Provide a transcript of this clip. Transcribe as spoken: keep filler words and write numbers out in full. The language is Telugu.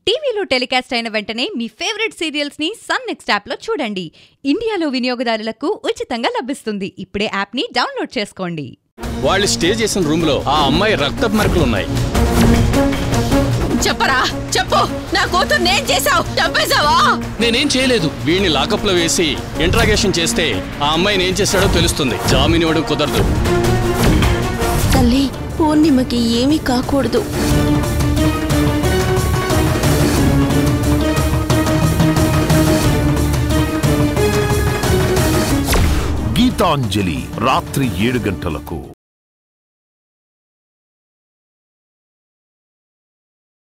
టీవీలో టెలికాస్ట్ అయిన వెంటనే మీ ఫేవరెట్ సీరియల్స్ ని సన్ నెక్స్ట్ యాప్ లో చూడండి. ఇండియాలో వినియోగదారులకు ఉచితంగా లభిస్తుంది. ఇప్పుడే యాప్ ని డౌన్లోడ్ చేసుకోండి. వాళ్ళు స్టే చేసిన రూమ్ లో ఆ అమ్మాయి రక్తపు మరకలు ఉన్నాయి. చెప్పరా చెప్పు, నా కూతురు నేను చేసావు, చంపేశావా? నేనేం చేయలేదు. వీడిని లాకప్ లో వేసి ఇంట్రాగేషన్ చేస్తే ఆ అమ్మాయిని ఏం చేశాడో తెలుస్తుంది. జామీన్ ఇవ్వడం కుదరదు. తల్లి, పూర్ణిమకి ఏమీ కాకూడదు. గీతాంజలి రాత్రి ఏడు గంటలకు.